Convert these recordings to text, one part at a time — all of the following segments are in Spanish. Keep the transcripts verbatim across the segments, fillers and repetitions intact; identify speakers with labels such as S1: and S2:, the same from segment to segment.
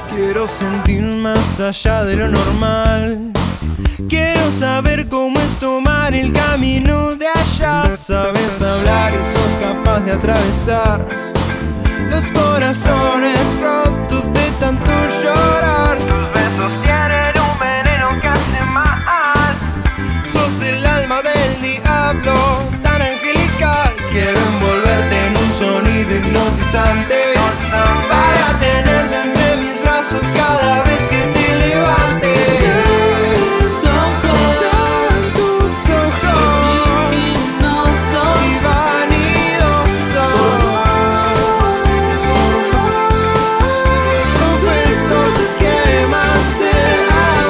S1: Quiero sentir más allá de lo normal. Quiero saber cómo es tomar el camino de allá. Sabes hablar y sos capaz de atravesar los corazones rotos de tanto llorar.
S2: Tus besos tienen un veneno que hace mal.
S1: Sos el alma del diablo, tan angelical. Quiero envolverte en un sonido hipnotizante, para tenerte entre mis brazos cada vez que te levantes.
S3: Tus ojos,
S1: tus ojos
S3: divinosos
S1: y vanidosos, rompes los esquemas del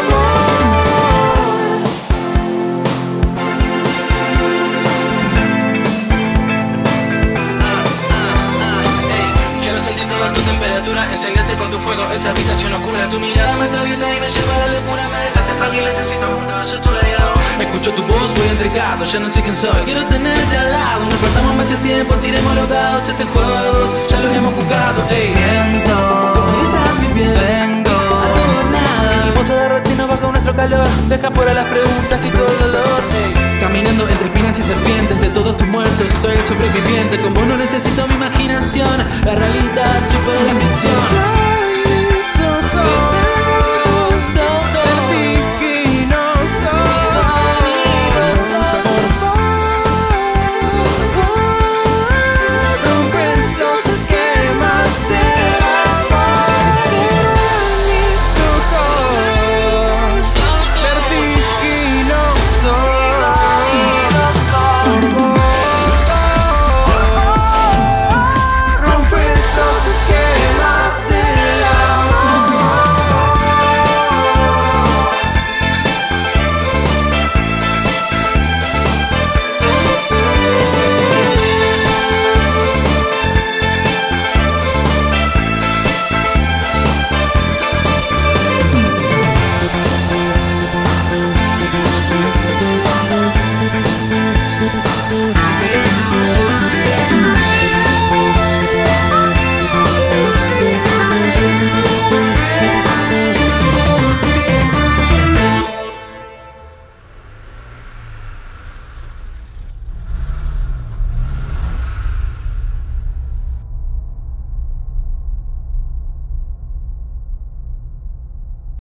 S3: Quiero sentir toda tu temperatura, encenderte con tu fuego, esa habitación oscura. Tu mirada me atraviesa y me lleva a la locura. Me dejaste frágil, necesito junto a tu lado. Escucho tu voz, voy entregado, ya no sé quién soy. Quiero tenerte al lado, no perdamos más el tiempo, tiremos los dados. Este juego de dos, ya lo hemos jugado. Ey.
S1: Siento,
S3: Como erizas mi piel,
S1: vengo
S3: a todo o nada. Mi voz se derretirnos bajo nuestro calor. Deja fuera las preguntas y todo el dolor. Ey. Caminando entre espinas y serpientes de todos tus muertos, soy el sobreviviente. Con vos no necesito mi imaginación, la realidad supera la ficción.